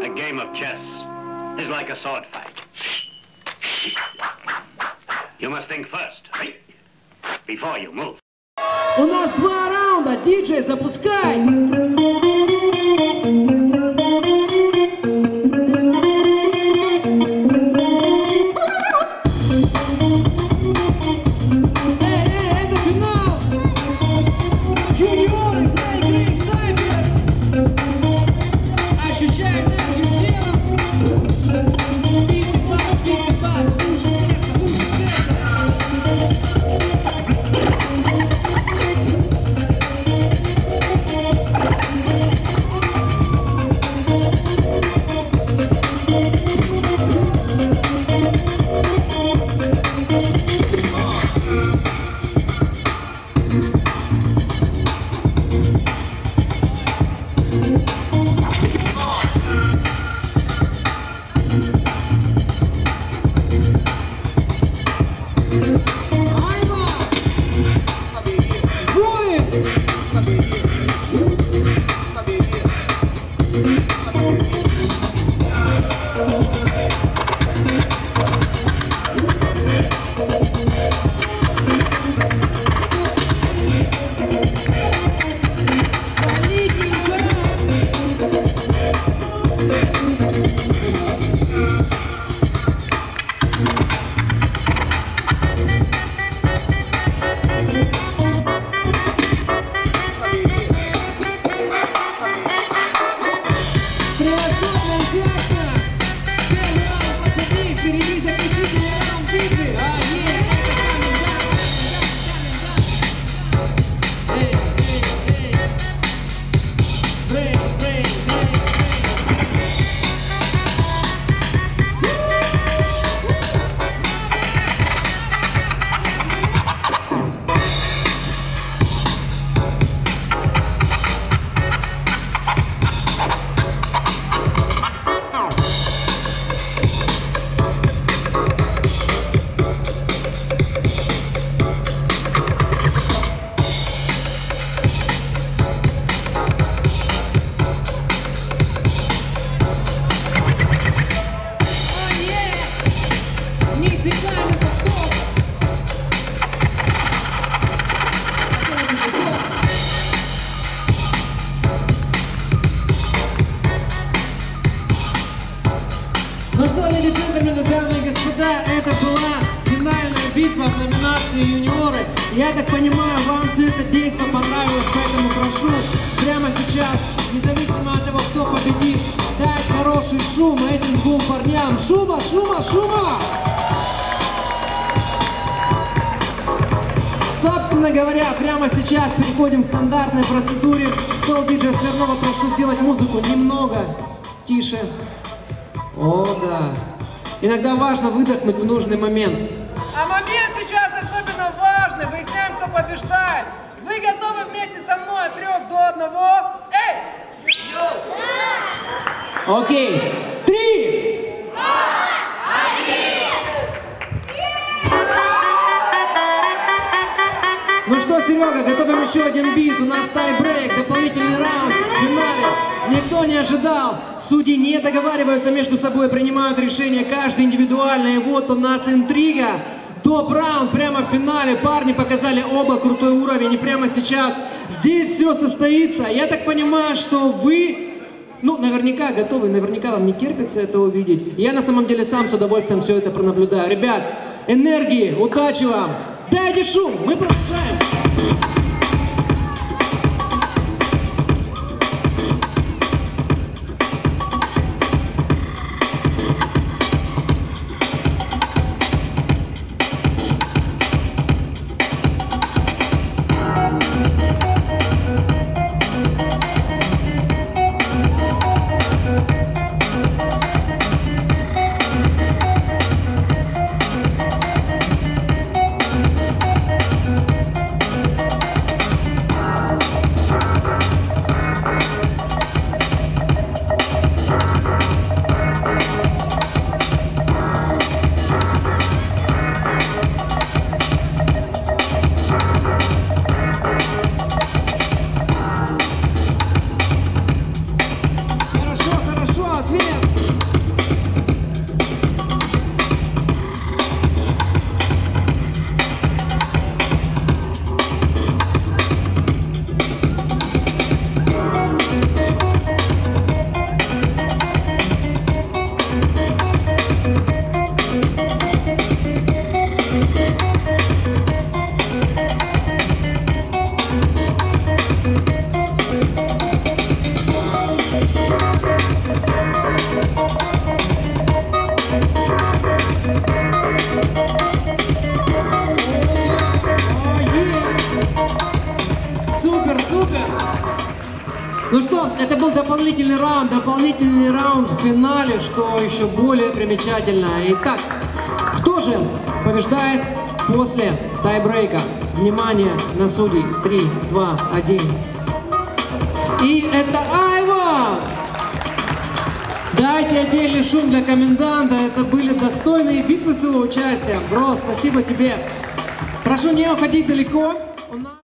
A game of chess is like a sword fight. You must think first, right? Before you move. У нас 2 раунда, диджей, запускай! Это финал! Юниоры, Плейгрейв, Сайфер! Ощущай энергию телом! Битый бас, в уши сердца, в уши сердца! Ну что, леди и джентльмены, дамы и господа, это была финальная битва в номинации «Юниоры». Я так понимаю, вам все это действо понравилось, поэтому прошу прямо сейчас, независимо от того, кто победит, дать хороший шум этим 2 парням. Шума, шума, шума! Собственно говоря, прямо сейчас переходим к стандартной процедуре. Соул-диджея Смирнова прошу сделать музыку немного тише. О, да. Иногда важно выдохнуть в нужный момент. А момент сейчас особенно важный. Выясняем, кто побеждает. Вы готовы вместе со мной от 3 до 1? Эй! Окей. 3, 2, 1. Ну что, Серега, готовим еще один бит. У нас тай-брейк, дополнительный раунд в финале. Никто не ожидал. Судьи не договариваются между собой, принимают решение каждый индивидуально. И вот у нас интрига. Топ-раунд прямо в финале. Парни показали оба крутой уровень. И прямо сейчас здесь все состоится. Я так понимаю, что вы, ну, наверняка готовы, наверняка вам не терпится это увидеть. Я на самом деле сам с удовольствием все это пронаблюдаю. Ребят, энергии, удачи вам. Дайте шум, мы продолжаем. дополнительный раунд в финале, что еще более примечательно. Итак, кто же побеждает после тайбрейка? Внимание на судей. 3, 2, 1. И это Айва! Дайте отдельный шум для коменданта. Это были достойные битвы своего участия. Бро, спасибо тебе. Прошу не уходить далеко.